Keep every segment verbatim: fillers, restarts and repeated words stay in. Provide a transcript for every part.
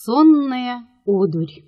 Сонная одурь.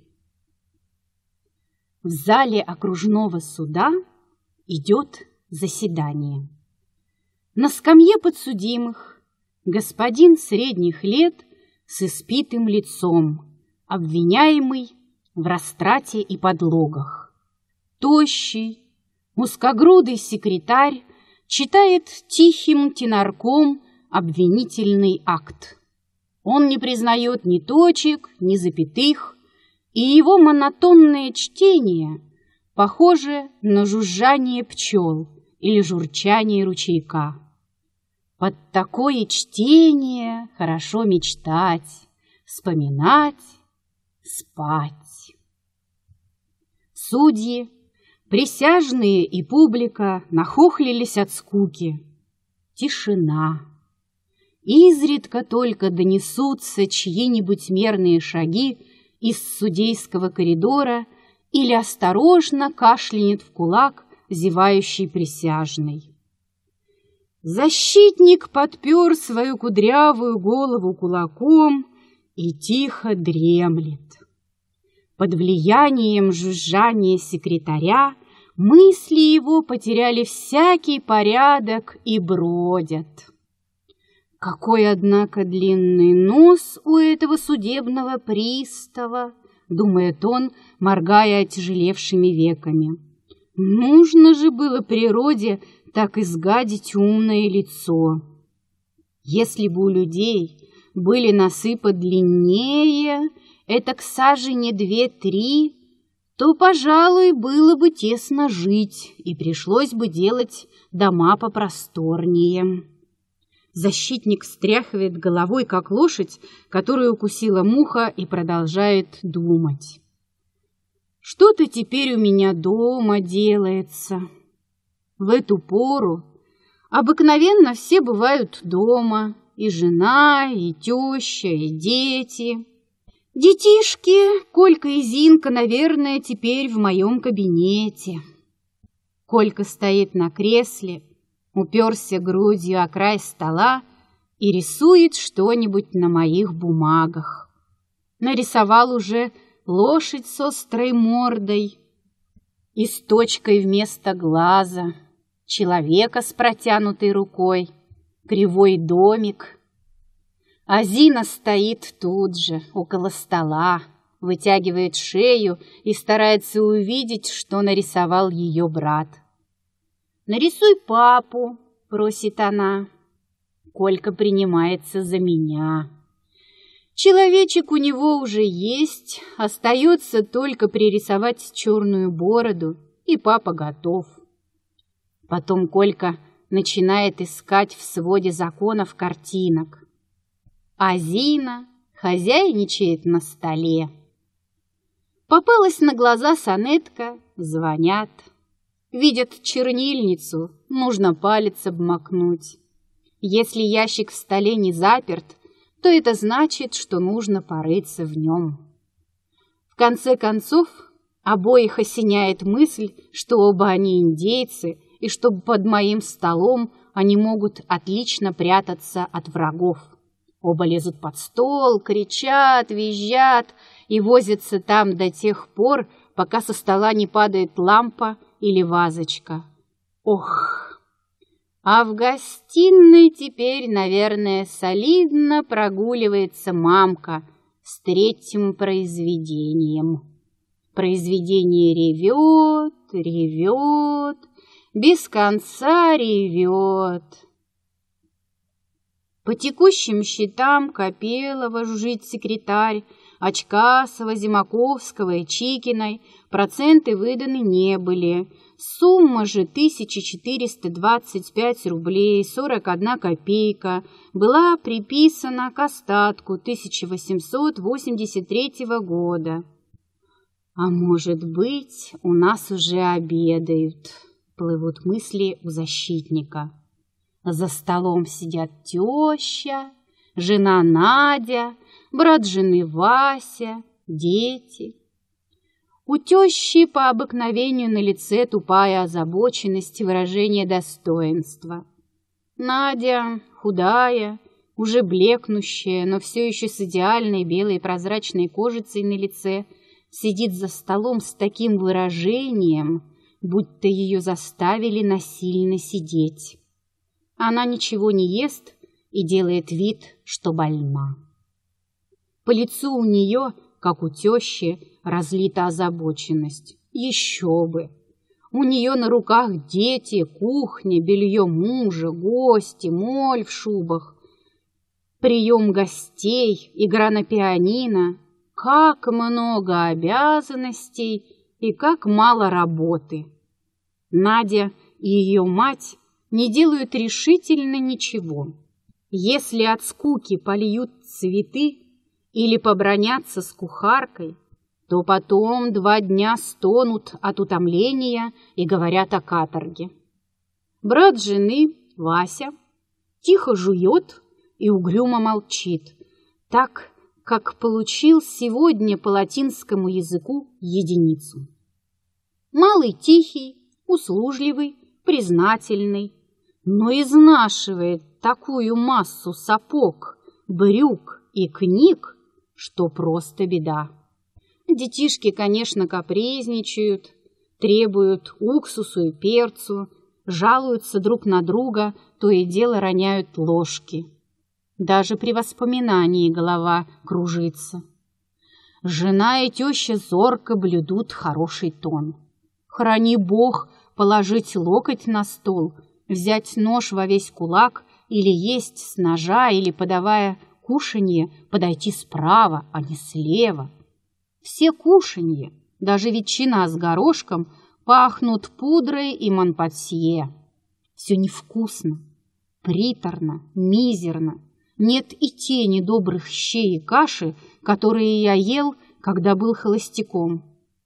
В зале окружного суда идет заседание. На скамье подсудимых господин средних лет с испитым лицом, обвиняемый в растрате и подлогах. Тощий, узкогрудый секретарь читает тихим тенорком обвинительный акт. Он не признает ни точек, ни запятых, и его монотонное чтение похоже на жужжание пчел или журчание ручейка. Под такое чтение хорошо мечтать, вспоминать, спать. Судьи, присяжные и публика нахохлились от скуки. Тишина. Изредка только донесутся чьи-нибудь мерные шаги из судейского коридора или осторожно кашлянет в кулак зевающий присяжный. Защитник подпер свою кудрявую голову кулаком и тихо дремлет. Под влиянием жужжания секретаря мысли его потеряли всякий порядок и бродят. Какой, однако, длинный нос у этого судебного пристава, думает он, моргая отяжелевшими веками. Нужно же было природе так изгадить умное лицо. Если бы у людей были носы подлиннее, это к сажени две-три, то, пожалуй, было бы тесно жить, и пришлось бы делать дома попросторнее. Защитник встряхивает головой, как лошадь, которую укусила муха, и продолжает думать. Что-то теперь у меня дома делается. В эту пору обыкновенно все бывают дома, и жена, и теща, и дети. Детишки, Колька и Зинка, наверное, теперь в моем кабинете. Колька стоит на кресле, уперся грудью о край стола и рисует что-нибудь на моих бумагах. Нарисовал уже лошадь с острой мордой и с точкой вместо глаза, человека с протянутой рукой, кривой домик. А Зина стоит тут же, около стола, вытягивает шею и старается увидеть, что нарисовал ее брат. «Нарисуй папу», — просит она. Колька принимается за меня. Человечек у него уже есть, остается только пририсовать черную бороду, и папа готов. Потом Колька начинает искать в своде законов картинок, а Зина хозяйничает на столе. Попалась на глаза сонетка, звонят. Видят чернильницу, нужно палец обмакнуть. Если ящик в столе не заперт, то это значит, что нужно порыться в нем. В конце концов, обоих осеняет мысль, что оба они индейцы, и что под моим столом они могут отлично прятаться от врагов. Оба лезут под стол, кричат, визжат и возятся там до тех пор, пока со стола не падает лампа или вазочка. Ох! А в гостиной теперь, наверное, солидно прогуливается мамка с третьим произведением. Произведение ревет, ревет, без конца ревет. По текущим счетам Копелова, жужжит секретарь, Очкасова, Зимаковского и Чикиной проценты выданы не были. Сумма же тысяча четыреста двадцать пять рублей сорок одна копейка была приписана к остатку тысяча восемьсот восемьдесят третьего года. А может быть, у нас уже обедают, плывут мысли у защитника. За столом сидят теща, жена Надя, брат жены Вася, дети. У тещи по обыкновению на лице тупая озабоченность и выражение достоинства. Надя худая, уже блекнущая, но все еще с идеальной белой прозрачной кожицей на лице, сидит за столом с таким выражением, будто ее заставили насильно сидеть. Она ничего не ест и делает вид, что больна. По лицу у нее, как у тещи, разлита озабоченность. Еще бы! У нее на руках дети, кухня, белье мужа, гости, моль в шубах, прием гостей, игра на пианино. Как много обязанностей и как мало работы. Надя и ее мать не делают решительно ничего. Если от скуки польют цветы или побранятся с кухаркой, то потом два дня стонут от утомления и говорят о каторге. Брат жены, Вася, тихо жует и угрюмо молчит, так, как получил сегодня по латинскому языку единицу. Малый тихий, услужливый, признательный, но изнашивает такую массу сапог, брюк и книг, что просто беда. Детишки, конечно, капризничают, требуют уксусу и перцу, жалуются друг на друга, то и дело роняют ложки. Даже при воспоминании голова кружится. Жена и теща зорко блюдут хороший тон. Храни Бог положить локоть на стол, взять нож во весь кулак или есть с ножа, или, подавая кушанье, подойти справа, а не слева. Все кушанье, даже ветчина с горошком, пахнут пудрой и монпансье. Все невкусно, приторно, мизерно. Нет и тени добрых щей и каши, которые я ел, когда был холостяком.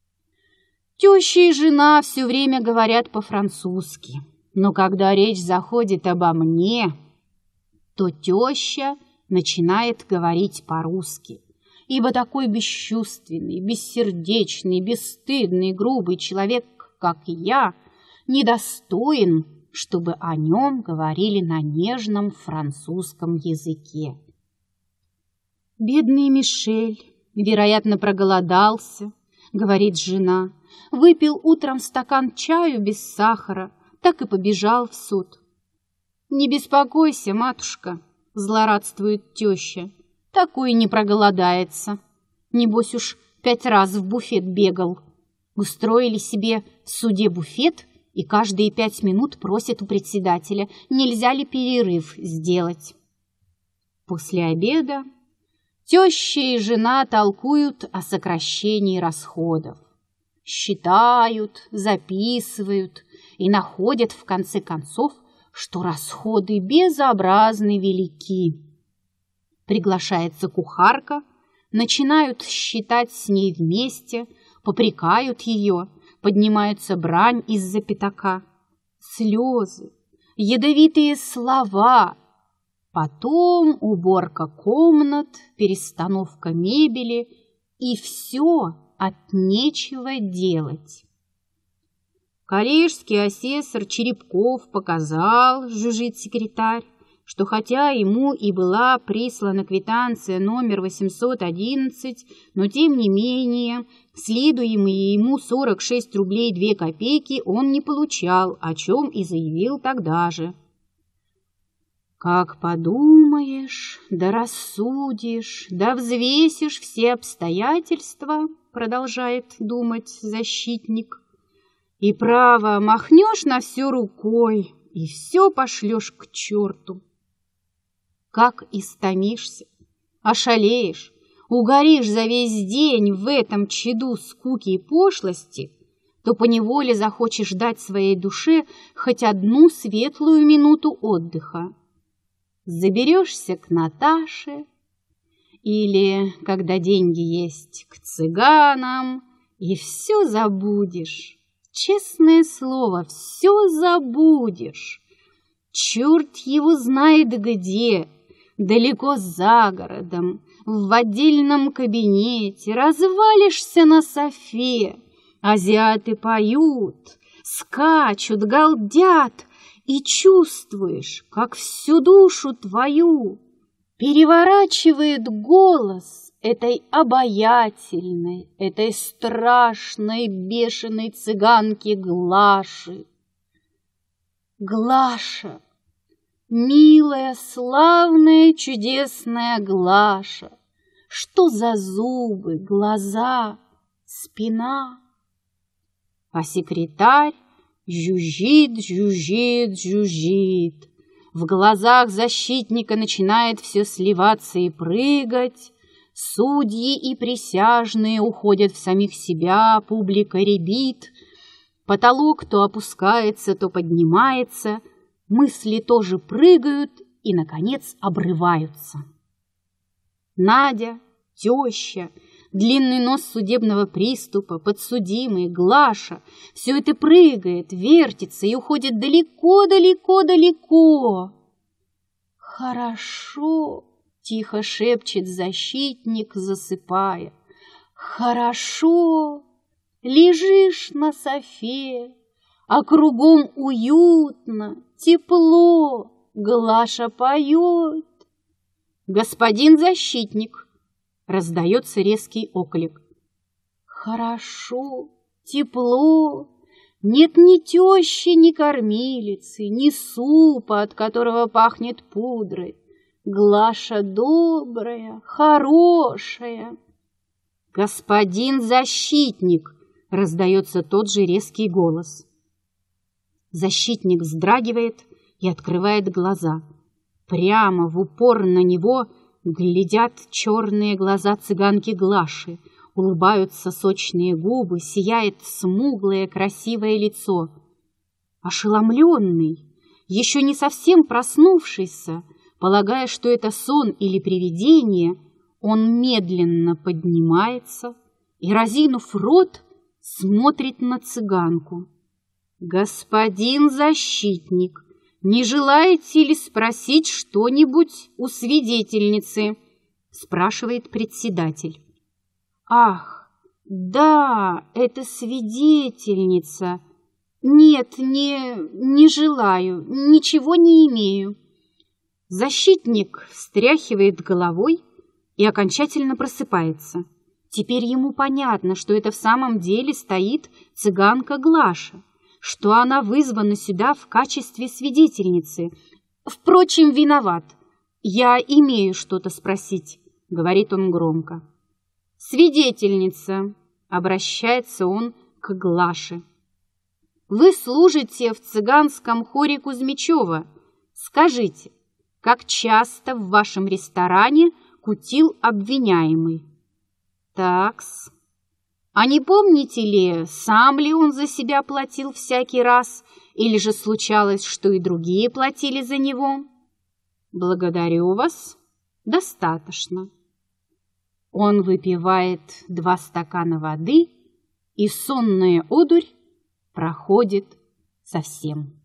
Теща и жена все время говорят по-французски, но когда речь заходит обо мне, то теща начинает говорить по-русски, ибо такой бесчувственный, бессердечный, бесстыдный, грубый человек, как я, недостоин, чтобы о нем говорили на нежном французском языке. Бедный Мишель, вероятно, проголодался, говорит жена, выпил утром стакан чаю без сахара, так и побежал в суд. Не беспокойся, матушка, злорадствует теща, такой не проголодается. Небось уж пять раз в буфет бегал. Устроили себе в суде буфет и каждые пять минут просят у председателя, нельзя ли перерыв сделать. После обеда теща и жена толкуют о сокращении расходов. Считают, записывают и находят в конце концов, что расходы безобразно велики. Приглашается кухарка, начинают считать с ней вместе, попрекают ее, поднимается брань из-за пятака, слезы, ядовитые слова, потом уборка комнат, перестановка мебели и все от нечего делать. Коллежский асессор Черепков показал, жужжит секретарь, что хотя ему и была прислана квитанция номер восемьсот одиннадцать, но тем не менее следуемые ему сорок шесть рублей две копейки он не получал, о чем и заявил тогда же. Как подумаешь, да рассудишь, да взвесишь все обстоятельства, продолжает думать защитник, и право махнешь на все рукой, и все пошлешь к черту. Как истомишься, ошалеешь, угоришь за весь день в этом чаду скуки и пошлости, то поневоле захочешь дать своей душе хоть одну светлую минуту отдыха. Заберешься к Наташе или, когда деньги есть, к цыганам, и все забудешь. Честное слово, все забудешь. Черт его знает где, далеко за городом, в отдельном кабинете, развалишься на софе. Азиаты поют, скачут, галдят, и чувствуешь, как всю душу твою переворачивает голос этой обаятельной, этой страшной, бешеной цыганки Глаши. Глаша, милая, славная, чудесная Глаша, что за зубы, глаза, спина? А секретарь жужжит, жужжит, жужжит. В глазах защитника начинает все сливаться и прыгать. Судьи и присяжные уходят в самих себя, публика рябит. Потолок то опускается, то поднимается. Мысли тоже прыгают и, наконец, обрываются. Надя, теща, длинный нос судебного приступа, подсудимый, Глаша — все это прыгает, вертится и уходит далеко-далеко-далеко. «Хорошо», — тихо шепчет защитник, засыпая. «Хорошо, лежишь на софе, а кругом уютно, тепло, Глаша поет». «Господин защитник!» — раздается резкий оклик. «Хорошо, тепло, нет ни тещи, ни кормилицы, ни супа, от которого пахнет пудрой. Глаша добрая, хорошая». «Господин защитник!» — раздается тот же резкий голос. Защитник вздрагивает и открывает глаза. Прямо в упор на него глядят черные глаза цыганки Глаши, улыбаются сочные губы, сияет смуглое красивое лицо. Ошеломленный, еще не совсем проснувшийся, полагая, что это сон или привидение, он медленно поднимается и, разинув рот, смотрит на цыганку. «Господин защитник, не желаете ли спросить что-нибудь у свидетельницы?» — спрашивает председатель. «Ах, да, это свидетельница. Нет, не, не желаю, ничего не имею». Защитник встряхивает головой и окончательно просыпается. Теперь ему понятно, что это в самом деле стоит цыганка Глаша, что она вызвана сюда в качестве свидетельницы. Впрочем, виноват. Я имею что-то спросить, говорит он громко. Свидетельница, обращается он к Глаше. Вы служите в цыганском хоре Кузьмичева. Скажите, как часто в вашем ресторане кутил обвиняемый? Такс. А не помните ли, сам ли он за себя платил всякий раз, или же случалось, что и другие платили за него? Благодарю вас. Достаточно. Он выпивает два стакана воды, и сонная одурь проходит совсем.